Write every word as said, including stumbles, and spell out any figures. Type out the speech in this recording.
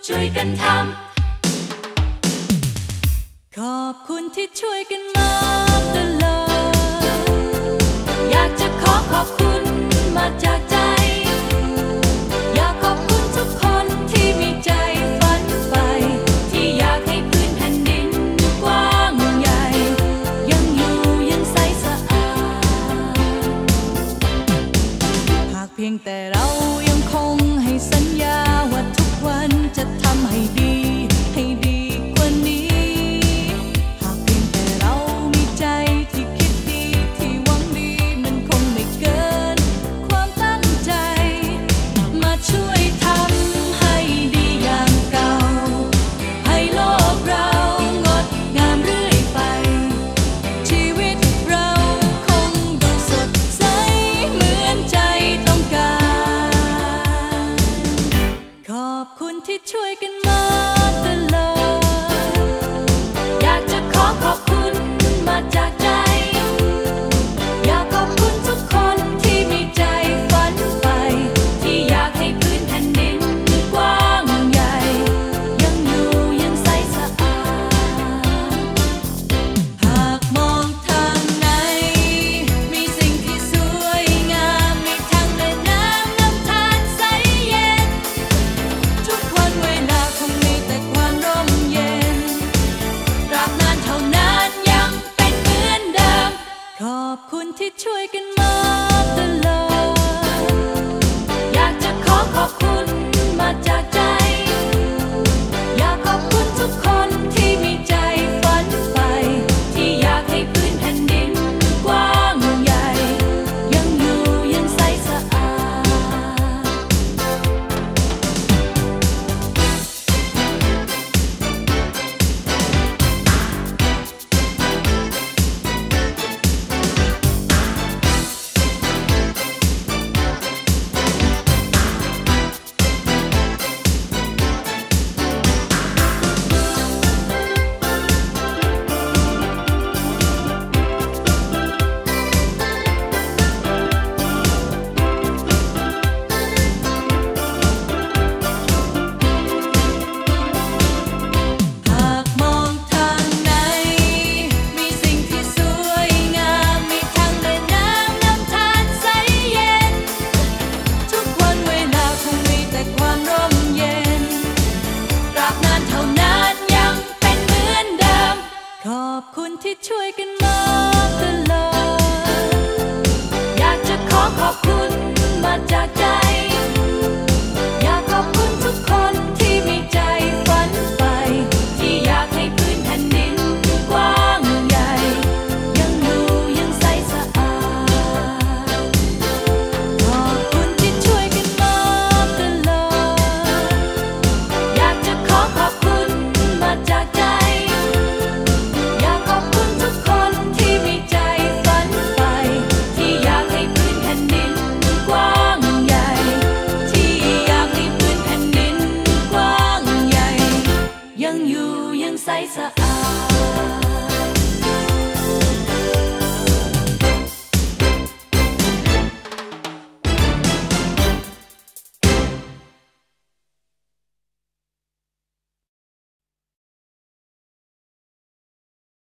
ช่วยกันทำขอบคุณที่ช่วยกันมาตลอดอยากจะขอขอบคุณมาจากใจอยากขอบคุณทุกคนที่มีใจฝันใฝ่ที่อยากให้พื้นแผ่นดินกว้างใหญ่ยังอยู่ยังใสสะอาดหากเพียงแต่เรายังคงให้สัญญาว่าทุกวันจะทำให้ดีให้ดีกว่านี้หากเพียงแต่เรามีใจที่คิดดีที่หวังดีมันคงไม่เกินความตั้งใจมาช่วยทำให้ดีอย่างเก่าให้โลกเรางดงามเรื่อยไปชีวิตเราคงดูสดใสเหมือนใจต้องการขอบคุณที่ช่วยกัน